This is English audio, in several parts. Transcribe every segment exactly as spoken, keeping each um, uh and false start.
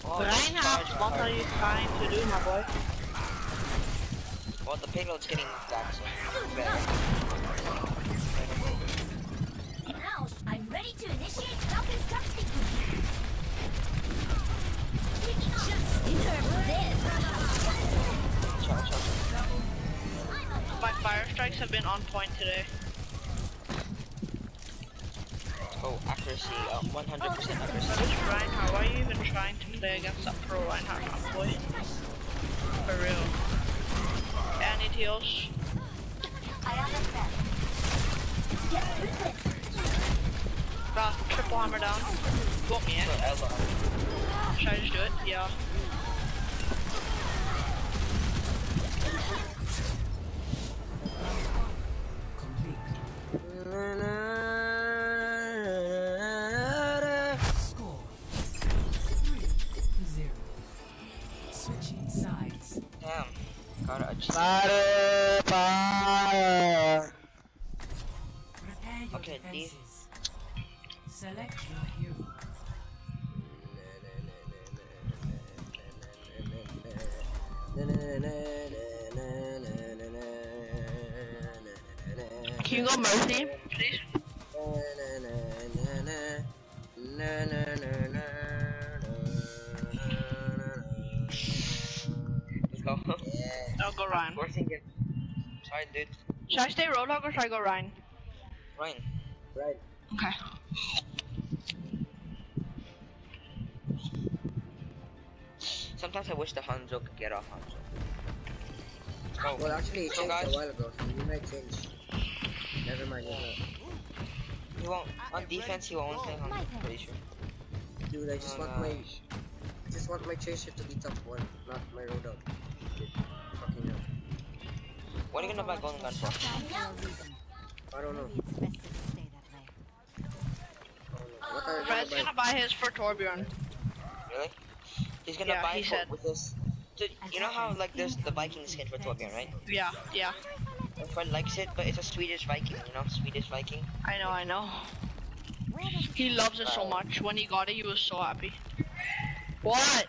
Reinhardt, what are you trying to do, my boy? Well, the payload's getting back, so better. Now I'm ready to initiate self-destruct sequence. Just interrupt this. Charge, charge, charge. My fire strikes have been on point today. Oh, accuracy, uh, one hundred percent accuracy. So this Reinhardt, why are you even trying to play against that pro Reinhardt, my boy? For real. Any heals? I understand. Get with this. Ah, triple hammer down. You want me, eh? So, Ella. Should I just do it? Yeah. Score three zero. Switching sides. Damn. Gotta adjust. Prepare your Okay, these. defenses. Select your hero. Can you go Mercy, please? Let's go. I'll go Ryan. Forcing it. Sorry, dude. Should I stay Roadhog or should I go Ryan? Ryan. Right. Okay. Sometimes I wish the Hanzo could get off Hanzo. Oh, Well, actually, it so changed guys, a while ago, so you might change. Never mind, you know. he won't. On defense, he won't play Hanzo. Pretty sure. Dude, I just Oh, want my, gosh. I just want my chaser to be top one, not my road out. Fucking hell. What are you gonna buy golden gun for? I don't know. It's best to stay that way. I don't know. What are you Fred's gonna gonna buy? buy his for Torbjorn. Really? He's gonna Yeah, buy he it said. with this. Dude, you know how like there's the Viking skin for Torbjorn, right? Yeah, yeah. My friend likes it, but it's a Swedish Viking, you know, Swedish Viking. I know, I know. He loves it so much. When he got it, he was so happy. What?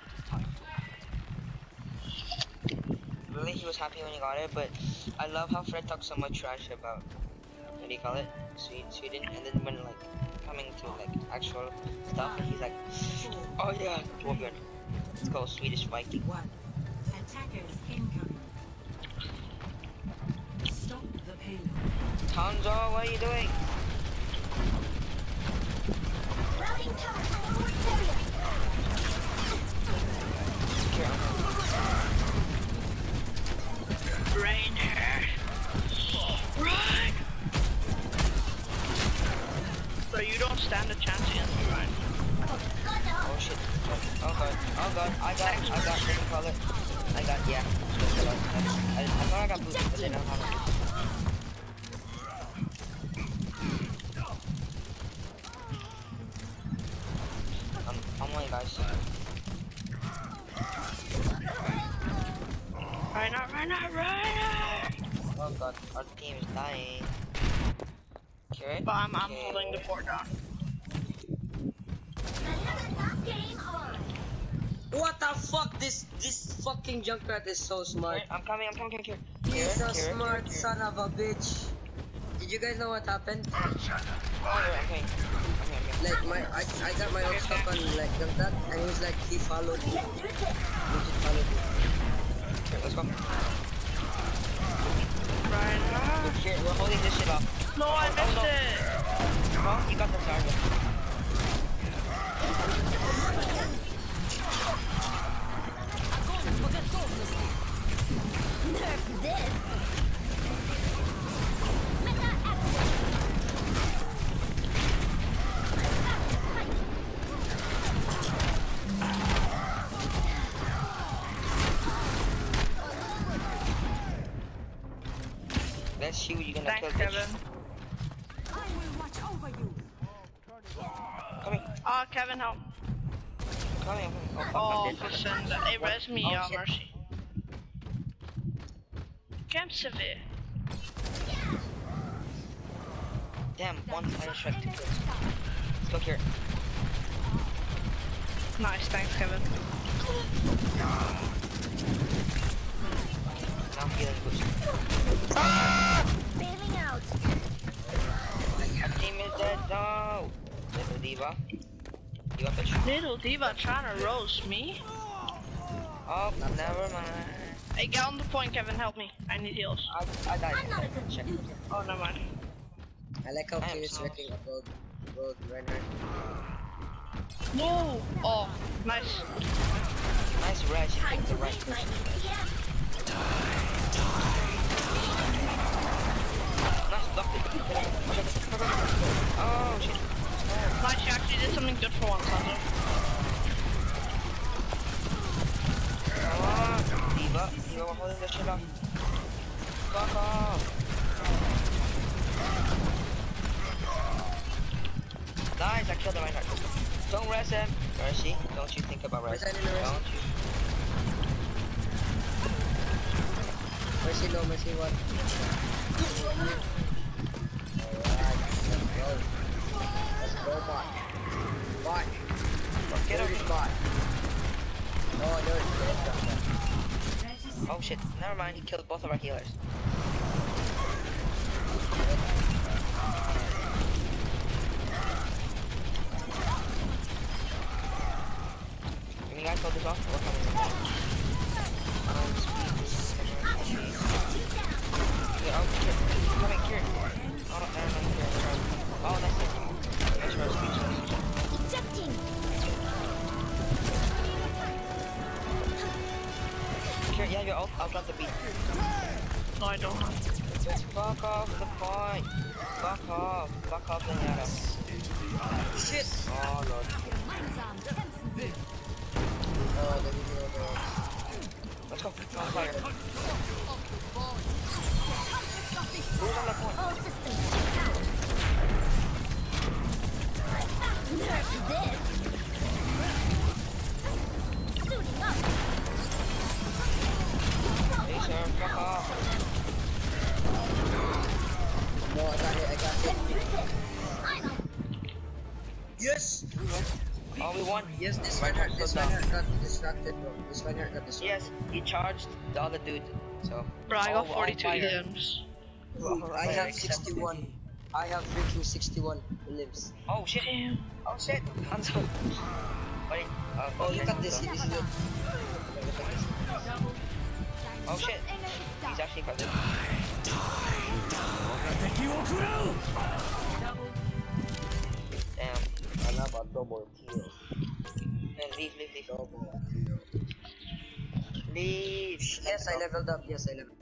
Really, he was happy when he got it, but I love how Fred talks so much trash about, what do you call it, Sweden, Sweden, and then when like coming to like actual stuff, he's like, oh yeah, Torbjorn. Let's go Swedish Viking. One. Attackers incoming. Stop the payload. Hanzo, what are you doing? Routing tower to the work area. Rain hair. Run! So you don't stand a chance against me, Ryan. Oh shit. Oh god. Oh god. I got, I got, what do you call it? I got, yeah. I, I thought I got booted, but I don't have it. I'm, I'm on, guys. Reinhardt, Reinhardt, Reinhardt! Oh god, our team is dying. Okay. But I'm, I'm okay. holding the fort down. Another game on. What the fuck? This this fucking Junkrat is so smart. I'm coming, I'm coming, here. He's Here, a here, smart here, son of a bitch. Did you guys know what happened? Oh, I'm coming. I'm coming, I'm Like my, I, I got my own stuck on like Junkrat, and he was like he followed me. He just followed me. coming. Here, let's go. Reinhardt. Here, we're holding this shit off. No, I missed no. it! Oh, you got the target. Nerf this. Meta action. Let's see what you're gonna Thanks, kill, bitch. Kevin. I will watch over you. Coming, Ah, Kevin, help. coming, I'm coming. Oh, fuck, Oh, I'm dead. listen, hey, res me, Oh, uh, shit. Mercy. Camp severe. Damn, one fire strike to kill. Let's go here. Nice, thanks, Kevin. Now I'm feeling good. Bailing out. Our team is dead. No. Little diva. Diva bitch. Little diva trying to roast me. Oh, never mind. Hey, get on the point, Kevin. Help me. I need heals. I, I died. I'm not a good Check. loser. Oh, never mind. I like how I am Q is so- wrecking a gold, gold Reinhardt. No. Oh, nice. Nice rush. You Time picked to the right raise my person. E P M. Nice blocked it. Oh shit. Nice, you actually did something good for once, Hunter. Oh, diva. Diva, we're holding this shit up. Fuck off. Nice, I killed the Reinhardt. Don't rest him. Mercy, don't you think about resting. Mercy, Mercy. Don't you? Mercy low, Mercy one. Alright, let's go. Let's go, bot. Bot. Get There over is here. bot. Oh, there is bot. Oh shit, never mind, he killed both of our healers. Can you guys hold this off? We're coming. Um, speed. Yeah, oh shit, coming here. Oh, no, never mind, here. Oh, nice. Nice for our speechless. Ejecting. Here, yeah, your ult, I'll drop the beat. No, I don't. Fuck off the point. Fuck off. Fuck off the Yara. Shit. Oh lord. Oh, the video goes. Let's go. On fire. Who's on the point? All systems out. Nerf this. Suiting up. Hey sir, fuck off. No, I got it, I got Get it. through this. I'm up. Yes! Oh, we won. Yes, this Right, Reinhardt, so this down. Reinhardt got distracted, bro. This Reinhardt got distracted. Yes, he charged the other dude. So. Bro, I all- got all forty-two fire. limbs. All I fire have except- sixty-one. I have freaking sixty-one limbs. Oh shit. Damn. Oh shit. Hanzo. Wait. Uh, Oh, look okay, at this. Hanzo. This is it. Look at this. Oh shit. He's actually got this. Damn. I have a double kill. Man, leave, leave, leave. Double kill. Leave. Yes, I leveled up. Yes, I leveled up.